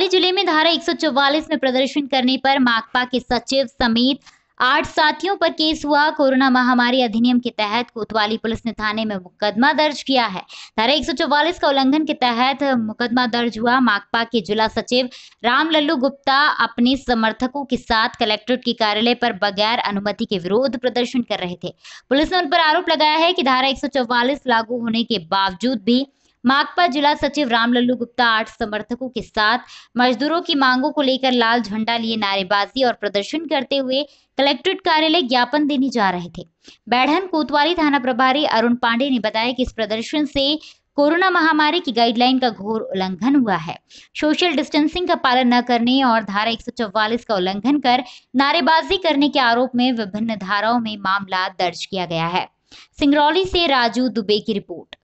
सिंगरौली जिले में धारा 144 में प्रदर्शन करने पर माकपा के सचिव समेत 8 साथियों पर केस हुआ। कोरोना महामारी अधिनियम के तहत कोतवाली पुलिस ने थाने में मुकदमा दर्ज किया है। धारा 144 का उल्लंघन के तहत मुकदमा दर्ज हुआ। माकपा के जिला सचिव रामलल्लू गुप्ता अपने समर्थकों के साथ कलेक्ट्रेट के कार्यालय पर बगैर अनुमति के विरोध प्रदर्शन कर रहे थे। पुलिस ने उन पर आरोप लगाया है कि धारा 144 लागू होने के बावजूद भी माकपा जिला सचिव रामलल्लू गुप्ता 8 समर्थकों के साथ मजदूरों की मांगों को लेकर लाल झंडा लिए नारेबाजी और प्रदर्शन करते हुए कलेक्ट्रेट कार्यालय ज्ञापन देने जा रहे थे। बैढ़न कोतवाली थाना प्रभारी अरुण पांडे ने बताया कि इस प्रदर्शन से कोरोना महामारी की गाइडलाइन का घोर उल्लंघन हुआ है। सोशल डिस्टेंसिंग का पालन न करने और धारा 144 का उल्लंघन कर नारेबाजी करने के आरोप में विभिन्न धाराओं में मामला दर्ज किया गया है। सिंगरौली से राजू दुबे की रिपोर्ट।